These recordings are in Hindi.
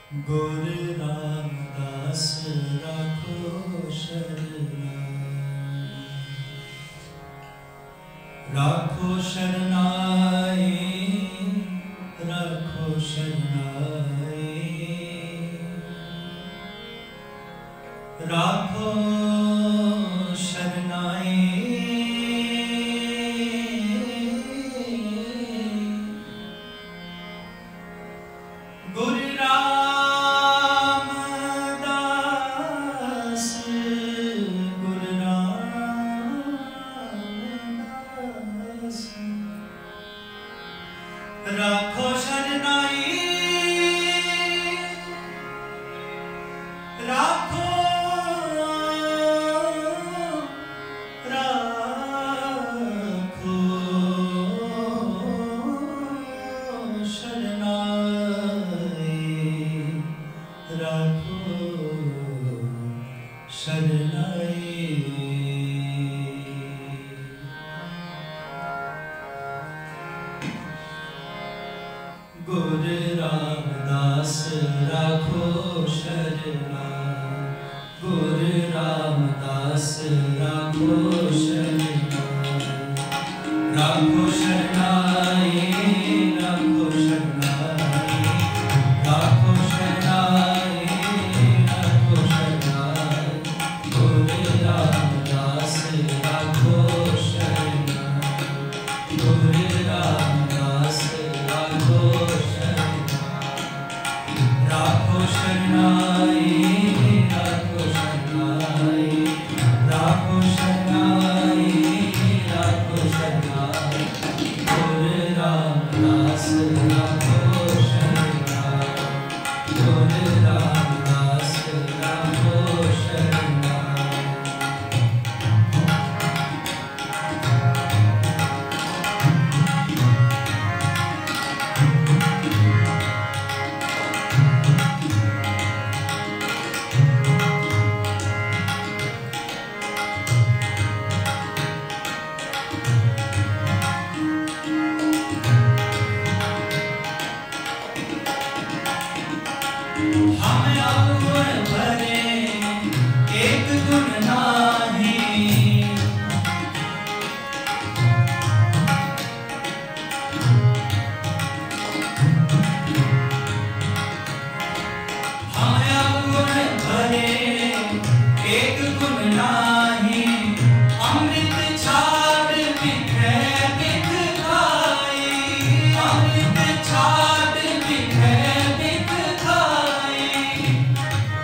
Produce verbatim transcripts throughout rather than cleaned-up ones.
गुरु रामदास राखो शरणाई, राखो शरणाई, राखो शरणाई, राखो शरणाई। गुरु रामदास, गुरु रामदास, राखो शरणाई, राखो गुरु रामदास राखो शरणाई, गुरु रामदास राखो शरणाई, राखो शरणाई, राखो शरणाई, राखो शरणाई, राखो शरणाई। गुरु रामदास राखो शरणाई, गुरु रामदास राखो राखो शरणाई, राखो शरणाई, राखो शरणाई, राखो शरणाई। गुरु रामदास राखो शरणाई, गुरु रामदास राखो शरणाई। हम अवगुण भरे एक गुण नाही, हम अवगुण भरे एक गुण नाही। अमृत छाड़ बिखरे बिख खाई, अमृत छाड़ बिखरे बिख खाई।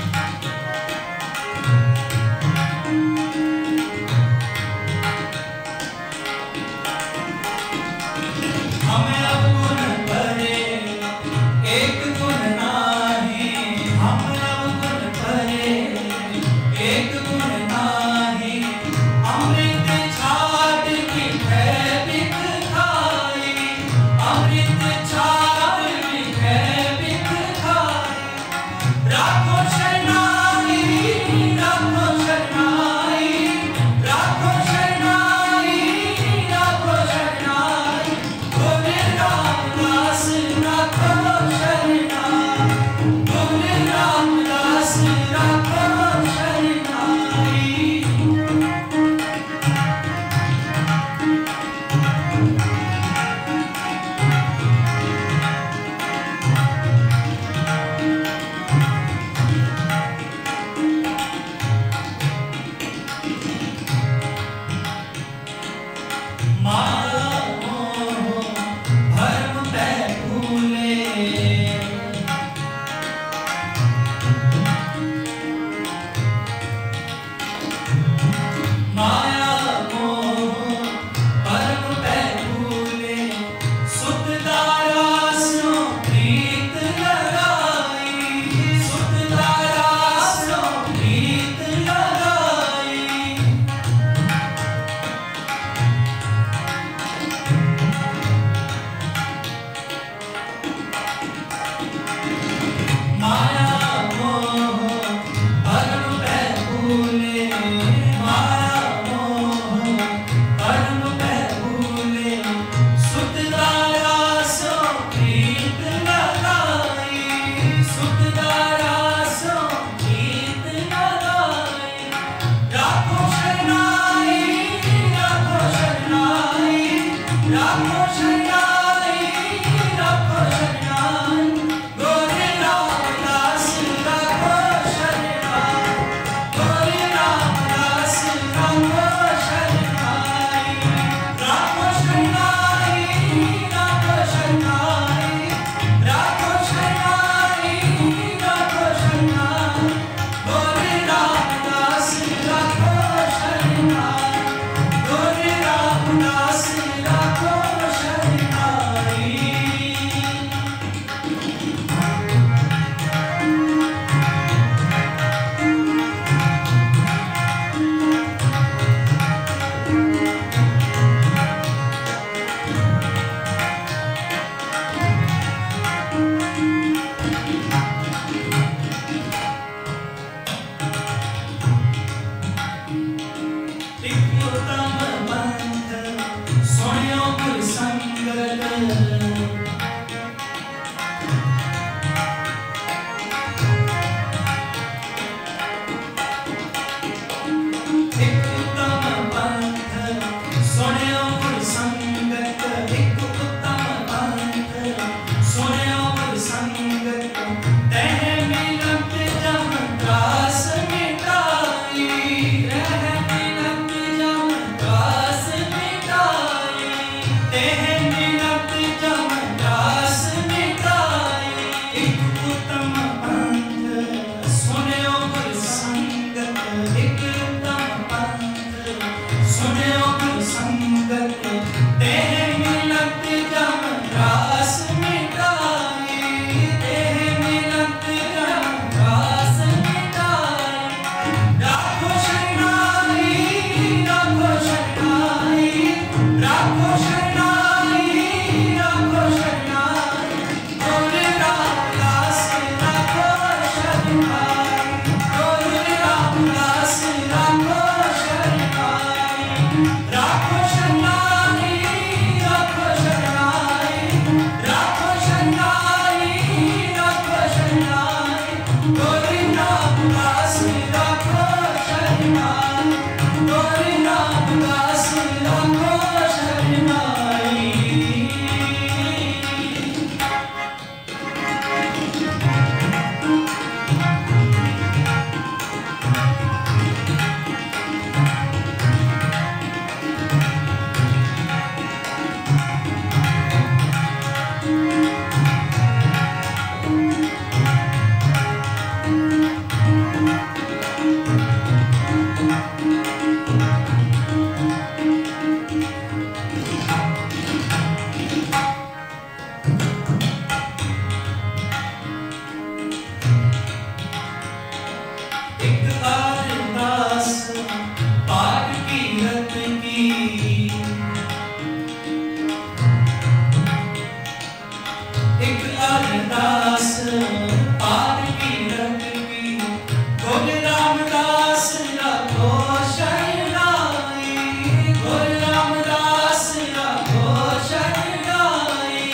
अरदास पार की रब की गोरे रामदास रखो शरणाई, गोरे रामदास रखो शरणाई।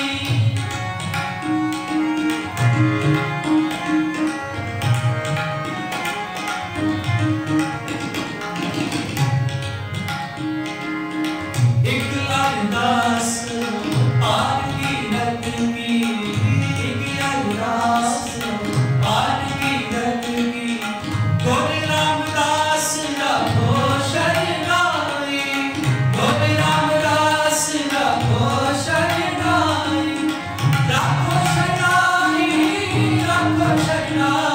एक अरदास पार की रब की, एक अरदास पार की रब की गोरे रामदास रखो शरणाई, गोरे रामदास रखो शरणाई, रखो शरणाई, रखो शरणाई।